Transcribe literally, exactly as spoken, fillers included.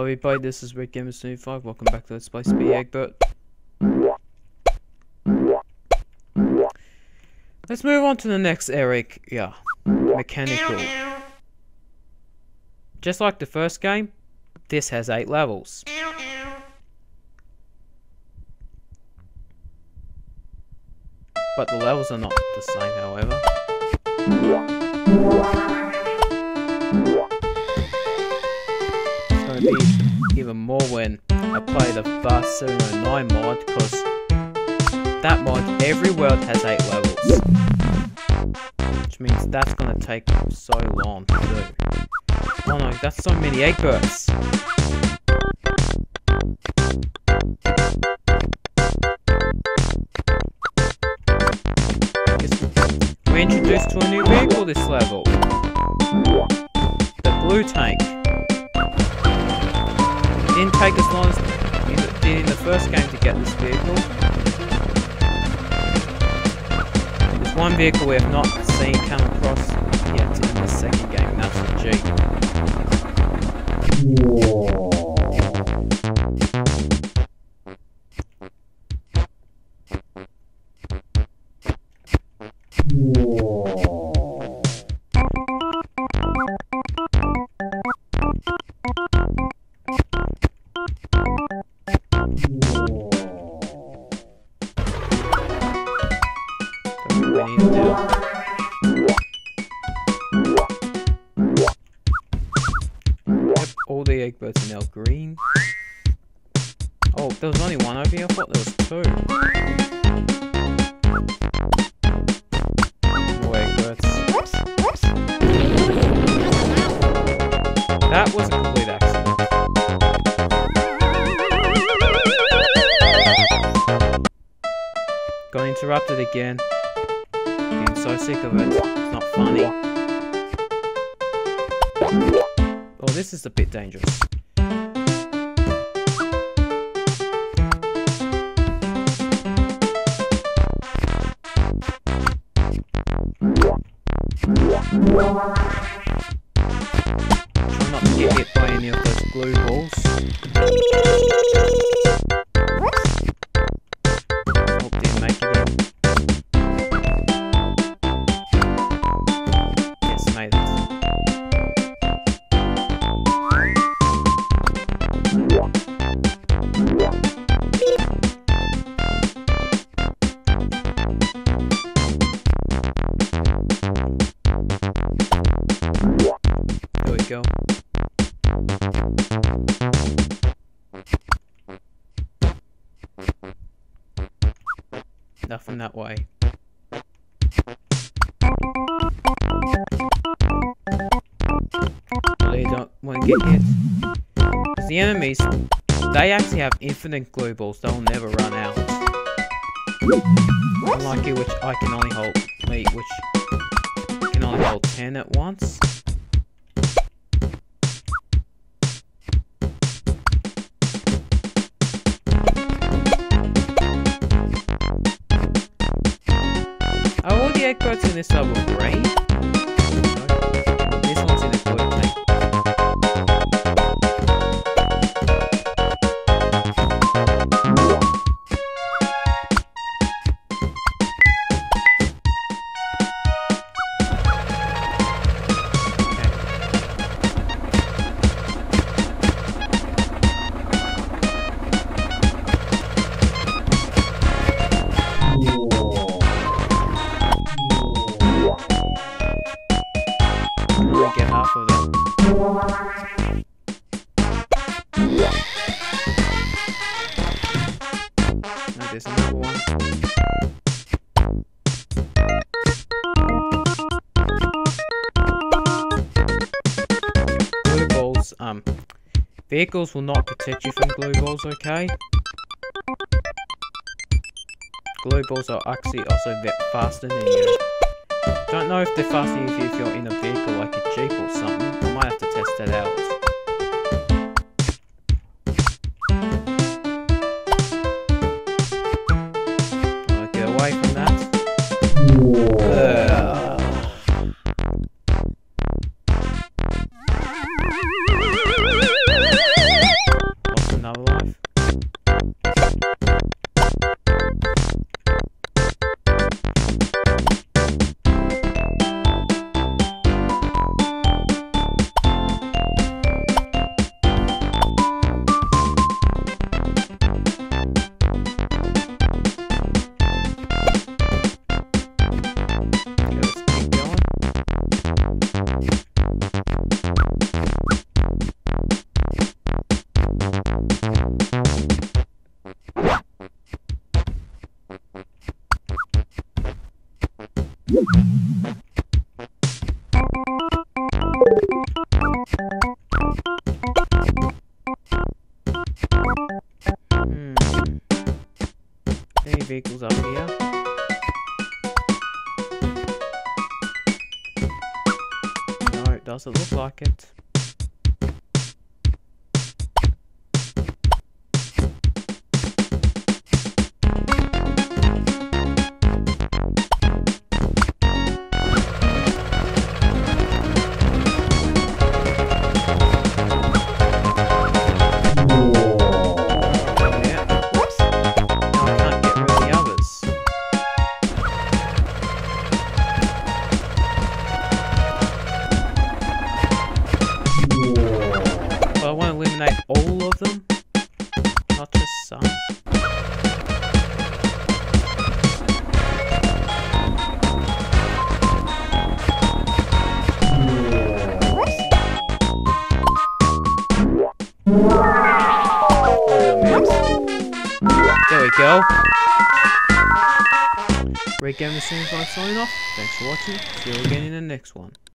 everybody, this is Red Gamer seventy-five. Welcome back to Let's Play Speedy Eggbert. Let's move on to the next Eric. Yeah, mechanical. Just like the first game, this has eight levels. But the levels are not the same, however. It's going to be even more when I play the Fast seven oh nine mod, because that mod, every world has eight levels. Which means that's going to take so long to do. Oh no, that's so many Eggberts. We're introduced to a new vehicle this level. The blue tank. It didn't take as long as it did in the first game to get this vehicle. There's one vehicle we have not seen come across yet in the second game, and that's the Jeep. All the Eggberts are now green. Oh, there was only one over here. I thought there was two. More Eggbert. That was a complete accident. Got interrupted again. Getting so sick of it. It's not funny. Oh, this is a bit dangerous. Try not to get hit by any of those glue balls. Oh, didn't make it in. Yes, made it. Go. Nothing that way. They don't want to get hit. Because the enemies, they actually have infinite glue balls. They'll never run out. Unlike you, which I can only hold, me, which can only hold ten at once. Are all the Eggberts in this level green? No. This one's in a blue tank. Get half of them. No, there's another one. Glue balls, um, vehicles will not protect you from glue balls, okay? Glue balls are actually also a bit faster than you. Don't know if they're faster than you if you're in a vehicle like a Jeep or something. I might have to test that out. I'll get away from that. Ugh. vehicles up here? No, it doesn't look like it. All of them, not just some. There we go. Great game to see you guys signing off. Thanks for watching. See you again in the next one.